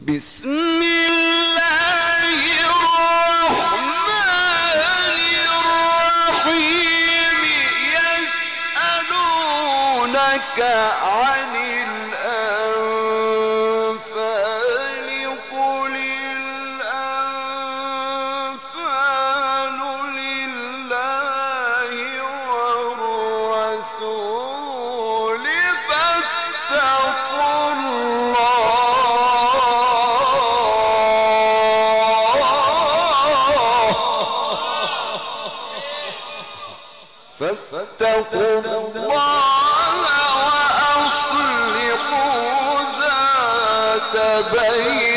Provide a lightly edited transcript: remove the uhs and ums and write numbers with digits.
بسم الله الرحمن الرحيم يسألونك عن الأنفال قل الأنفال لله والرسول فاتقوا الله وأصلحوا ذات بينكم